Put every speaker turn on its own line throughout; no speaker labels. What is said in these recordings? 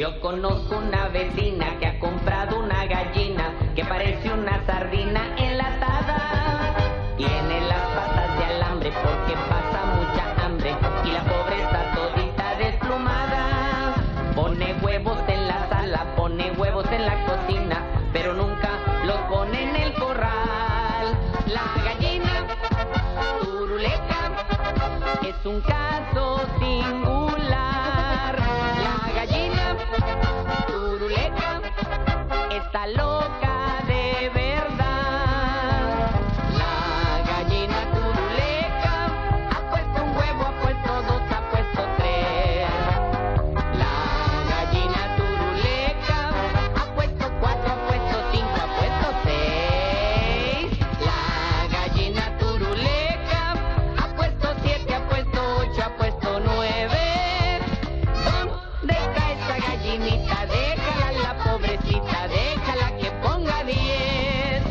Yo conozco una vecina que ha comprado una gallina que parece una sardina enlatada. Tiene las patas de alambre porque pasa mucha hambre y la pobre está todita desplumada. Pone huevos en la sala, pone huevos en la cocina, pero nunca los pone en el corral. La gallina turuleca es un caso singular. La gallina turuleca está loca de verdad. La gallina turuleca ha puesto un huevo, ha puesto dos, ha puesto tres. La gallina turuleca ha puesto cuatro, ha puesto cinco, ha puesto seis. La gallina turuleca ha puesto siete, ha puesto ocho, ha puesto nueve. ¿Dónde está esa gallinita? Déjala, la pobrecita, déjala que ponga 10.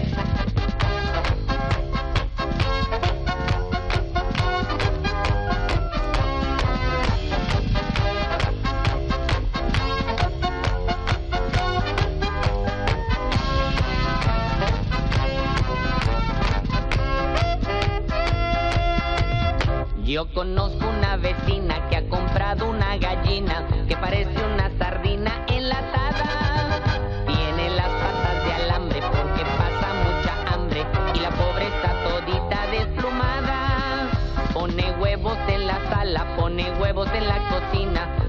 Yo conozco una vecina que ha comprado una gallina que parece una sardina enlatada. Tiene las patas de alambre porque pasa mucha hambre y la pobre está todita desplumada. Pone huevos en la sala, pone huevos en la cocina,